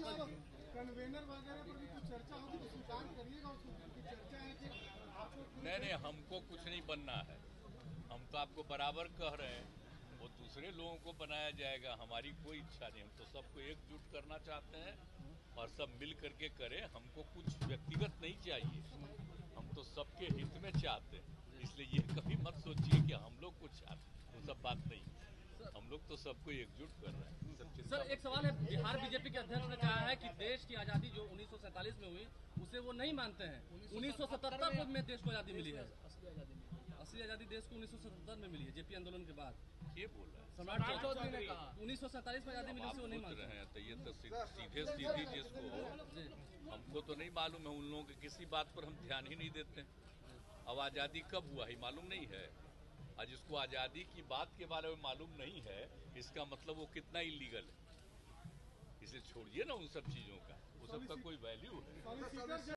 Convener वगैरह पर भी कुछ चर्चा होगी तो स्वीकार करिएगा, उसकी चर्चा है कि आपको नहीं, हमको कुछ नहीं बनना है। हम तो आपको बराबर कह रहे हैं, वो दूसरे लोगों को बनाया जाएगा, हमारी कोई इच्छा नहीं। हम तो सबको एकजुट करना चाहते हैं और सब मिल करके करें। हमको कुछ व्यक्तिगत नहीं चाहिए, हम तो सबके हित में चाहते हैं। इसलिए ये कभी मत सोचिए कि हम लोग कुछ चाहते हैं, वो सब बात नहीं। हम लोग तो सबको एकजुट कर रहे हैं। सर, एक सवाल है, बिहार बीजेपी के अध्यक्ष ने कहा है कि देश की आज़ादी जो 1947 में हुई उसे वो नहीं मानते हैं। 1977 में देश को आज़ादी मिली है। असली आज़ादी देश को 1977 में मिली है, जेपी आंदोलन के बाद। ये बोल रहा है सम्राट चौधरी ने कहा 1947 में आज़ादी मिली, उसे वो नहीं मानते हैं। तो ये तो सीधे जिसको हमको तो नहीं मालूम है, उन लोगों के किसी बात पर हम ध्यान ही नहीं देते। अब आज़ादी कब हुआ ही मालूम नहीं है, और जिसको आज़ादी की बात के बारे में मालूम नहीं है, इसका मतलब वो कितना इलीगल है। इसे छोड़िए ना उन सब चीज़ों का, वो सब का कोई वैल्यू है।